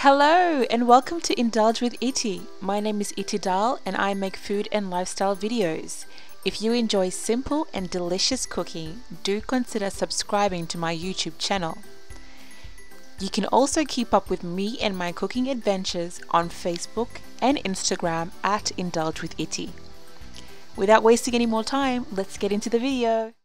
Hello and welcome to Indulge with Iti. My name is Iti Dal and I make food and lifestyle videos. If you enjoy simple and delicious cooking, do consider subscribing to my YouTube channel. You can also keep up with me and my cooking adventures on Facebook and Instagram at Indulge with Iti. Without wasting any more time, let's get into the video.